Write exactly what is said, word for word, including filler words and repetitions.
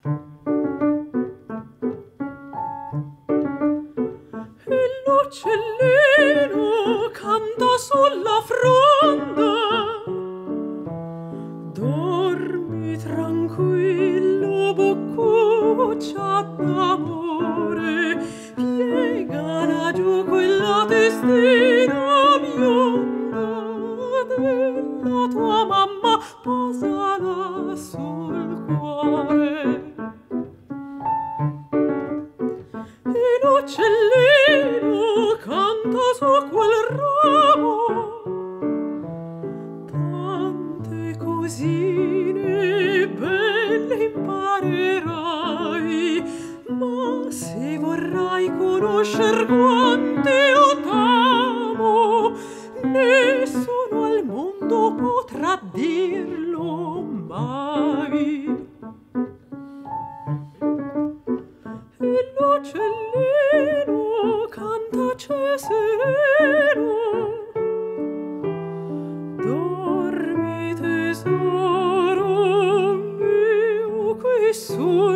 E l'uccellino canta sulla fronda. Dormi tranquillo, boccuccia d'amore, piega giù quella testina bionda della tua mamma, posala sul cuore. E l'uccellino canta su quel ramo tante cosine belle imparerai, ma se vorrai conoscer quante io t'amo, nessuno al mondo potrà dirlo mai. E l'uccellino cantace sereno. Dormi tesoro mio qui sul